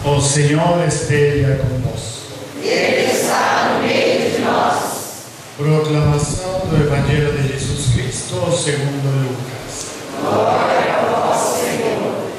O Senhor esteja convosco. Ele está no meio de nós. Proclamação do Evangelho de Jesus Cristo segundo Lucas. Glória a vós, Senhor.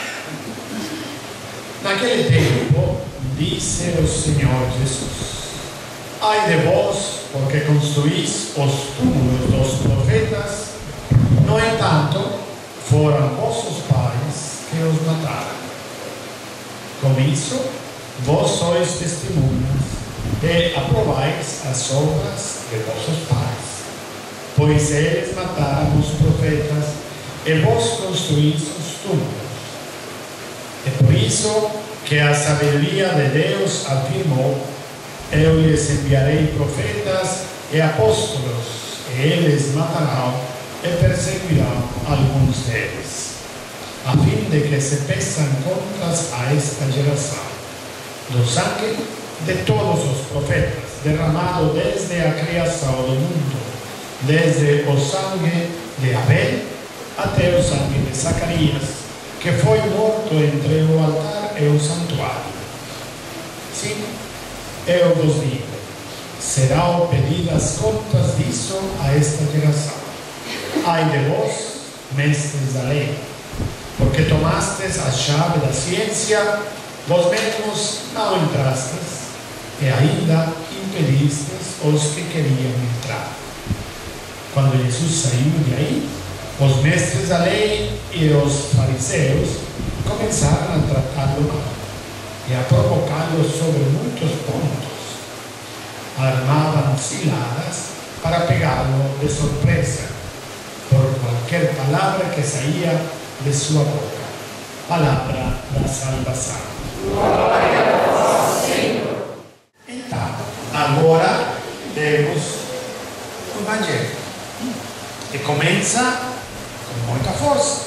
Naquele tempo, disse o Senhor Jesus: Ai de vós, porque construís os túmulos dos profetas, no entanto, foram vossos pais que os mataram. Com isso, vós sois testemunhas e aprovais as obras de vossos pais, pois eles mataram os profetas e vós construís os túmulos. É por isso que a sabedoria de Deus afirmou: eu lhes enviarei profetas e apóstolos, e eles matarão e perseguirão alguns deles, a fim de que se peçam contas a esta geração do sangue de todos os profetas, derramado desde a criação do mundo, desde o sangue de Abel até o sangue de Zacarias, que foi morto entre o altar e o santuário. Sim, eu vos digo, serão pedidas contas disso a esta geração. Ai de vós, mestres da lei, porque tomastes a chave da ciência, vós mesmos não entrastes, e ainda impedistes os que queriam entrar. Quando Jesus saiu de aí, os mestres da lei e os fariseus começaram a tratá-lo mal e a provocá-lo sobre muitos pontos. Armavam ciladas para pegá-lo de surpresa por qualquer palavra que saía de sua boca. Palavra da salvação. Glória a vós, Senhor. Então, agora temos o Evangelho. E começa com muita força.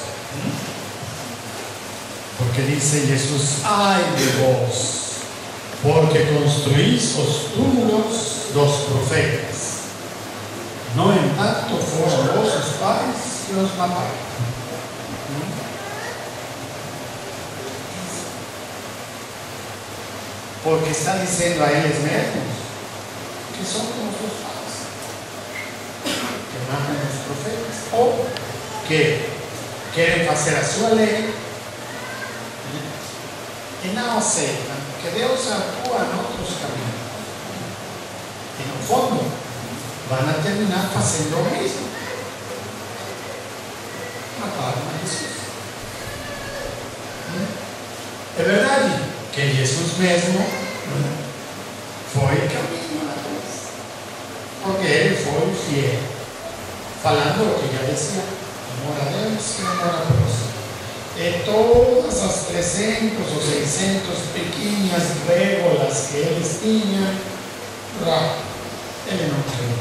Porque disse Jesus: ai de vós, porque construís os túmulos dos profetas. No entanto, foram vossos pais que os mataram. Porque está dizendo a eles mesmos que são como seus pais, que matam os profetas, ou que querem fazer a sua lei e não aceitam que Deus atua em outros caminhos. E no fundo, vão terminar fazendo o mesmo. Mataram a Jesus. É verdade que Jesus mesmo foi caminho na cruz, porque ele foi fiel, falando o que já dizia: amor a Deus e amor a próximo. E todas as 300 ou 600 pequenas régulas que eles tinham, ele não creu.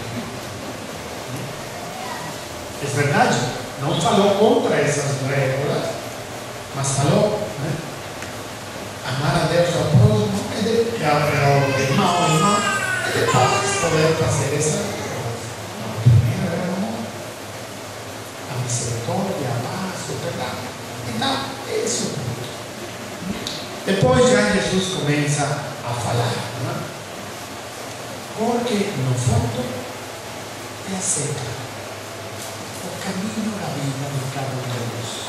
É verdade, não falou contra essas régulas, mas falou, amar a Deus e ao próximo e ao irmão, e depois poder fazer essas coisas. Primeiro era o amor, a misericórdia, a paz, o perdão. Então, esse é o ponto. Depois já Jesus começa a falar, porque no fundo é aceita o caminho da vida de cada um de nós.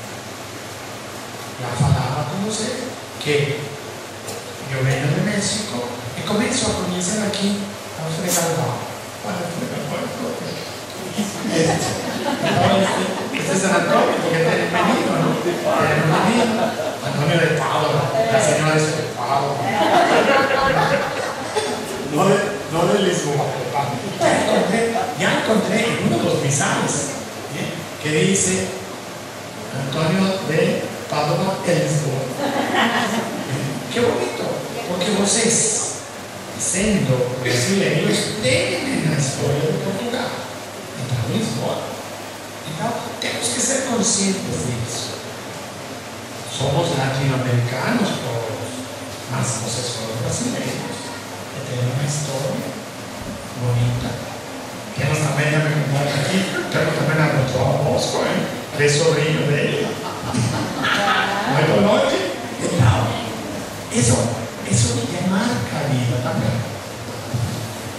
Já falava com você que eu venho do México e começo a conhecer aqui a Fregalvão. Qual é a Fregalvão? Este é San Antonio, porque tem menino, não? Tem menino, Antônio de Paula, a senhora de Paula. Não de Lisboa. Já encontrei um dos misais que diz Antônio de Padua de Lisboa. Que bonito, porque vocês, sendo brasileiros, têm a história de Portugal. Então, Lisboa. Então, temos que ser conscientes disso. Somos latino-americanos todos, mas vocês foram brasileiros. E tem uma história bonita. Temos também a minha comunidade aqui, temos também a doutora Bosco, que é sobrinho dele. Muito noite. Então,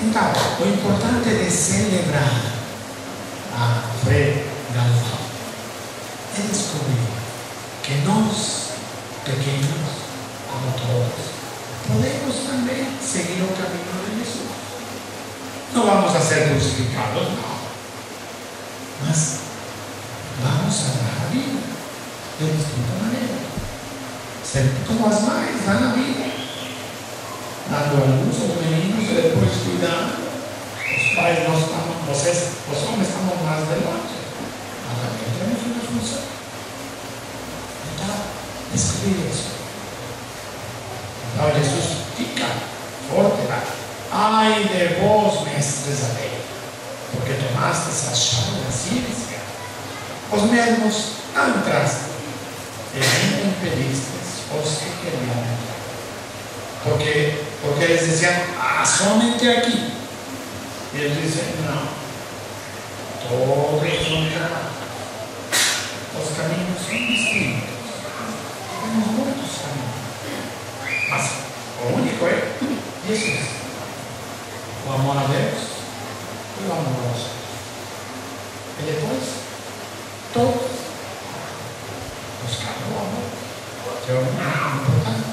Então, o importante é celebrar a fé Galvão é descobrir que nós, pequenos, como todos, podemos também seguir o caminho de Jesus. Não vamos a ser crucificados, não. Mas vamos a dar a vida de distinta maneira. Sempre como as mães dão a vida, dando a luz aos meninos e depois cuidando. Os pais, nós estamos, vocês, os homens, estamos mais delante. Mas também temos uma função. Então, descobrir isso. Então, Jesus fica forte lá. Ai de vós, mestres da lei, porque tomastes a chave da ciência. Os mesmos não entraste e ainda impedistes os que queriam entrar. Porque eles diziam, somente aqui. E eles dizem, não. Todos vão entrar. Os caminhos são distintos. Temos muitos caminhos. Mas o único é Jesus. O amor a Deus e o amor aos outros. E depois, todos buscando o amor. Que é o importante.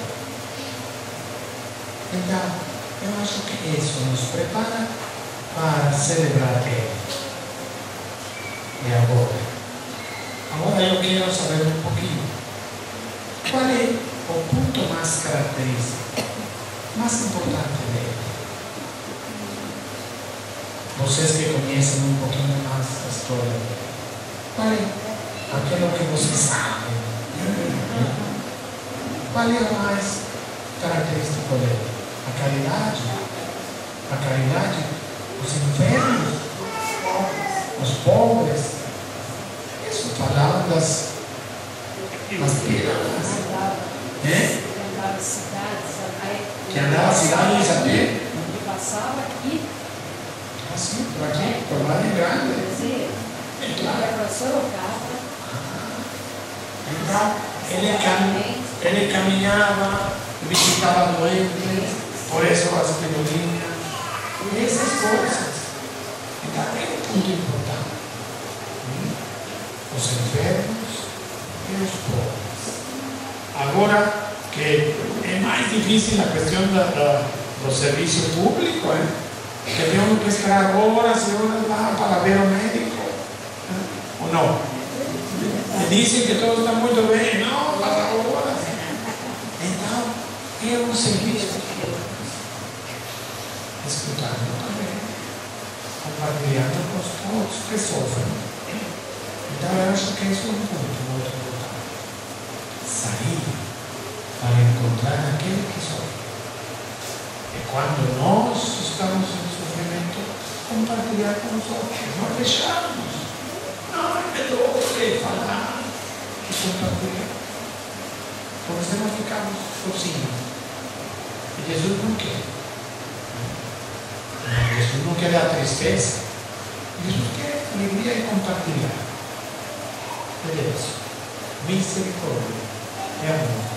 Então, eu acho que isso nos prepara para celebrar Ele. E agora eu quero saber um pouquinho. Qual é o ponto mais característico, mais importante dele? Vocês que conhecem um pouquinho mais a história dele. Qual é aquilo que vocês sabem? Qual é o mais característico dele? A caridade? A caridade? Os enfermos? Os pobres? Isso, falava das pílulas. Que andava a cidade a pé? E passava aqui. Assim, por aqui, por lá de grande. Ele ia para Sorocaba. Então, ele caminhava, visitava doentes, por isso as pelourinhas, e essas coisas. Então, é um ponto importante. Os enfermos e os pobres. Agora, que é mais difícil a questão do serviço público, que temos que esperar horas e horas lá para ver o médico, ou não? E dizem que tudo está muito bem, não, passa horas. Então, é um serviço escutando também, compartilhando com todos que sofrem. Então, eu acho que isso é um ponto muito importante. Sair para encontrar aquele que sofre. E quando nós estamos em sofrimento, compartilhar com os outros, não deixarmos. Não, é melhor falar e compartilhar. Porque senão ficamos sozinhos. E Jesus não quer. Jesus não quer a tristeza. Jesus quer alegria e compartilhar. Deus, misericórdia e amor.